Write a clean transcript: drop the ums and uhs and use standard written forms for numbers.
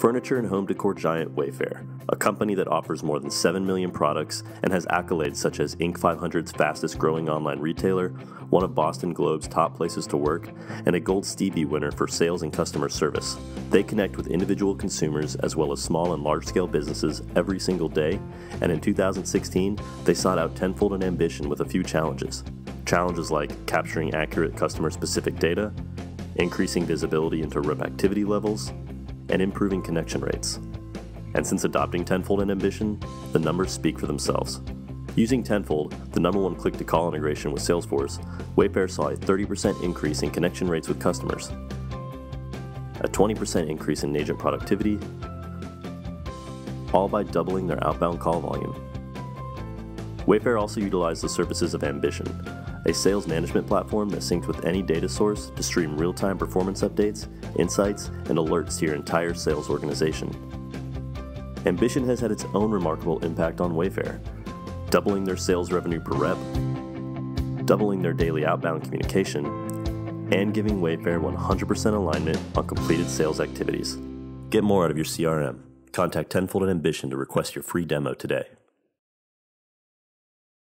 Furniture and home decor giant Wayfair, a company that offers more than 7 million products and has accolades such as Inc. 500's fastest growing online retailer, one of Boston Globe's top places to work, and a Gold Stevie winner for sales and customer service. They connect with individual consumers as well as small and large-scale businesses every single day, and in 2016, they sought out tenfold in ambition with a few challenges. Challenges like capturing accurate customer-specific data, increasing visibility into rep activity levels, and improving connection rates. And since adopting Tenfold and Ambition, the numbers speak for themselves. Using Tenfold, the #1 click-to-call integration with Salesforce, Wayfair saw a 30% increase in connection rates with customers, a 20% increase in agent productivity, all by doubling their outbound call volume. Wayfair also utilized the services of Ambition, a sales management platform that synced with any data source to stream real-time performance updates, insights, and alerts to your entire sales organization. Ambition has had its own remarkable impact on Wayfair, doubling their sales revenue per rep, doubling their daily outbound communication, and giving Wayfair 100% alignment on completed sales activities. Get more out of your CRM. Contact Tenfold and Ambition to request your free demo today.